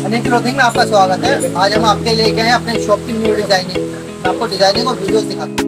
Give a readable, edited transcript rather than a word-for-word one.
अनेक क्लोथिंग में आपका स्वागत है। आज हम आपके लेके आए अपने शॉप की न्यू डिजाइनिंग। मैं आपको डिजाइनिंग और वीडियोस दिखाता हूँ।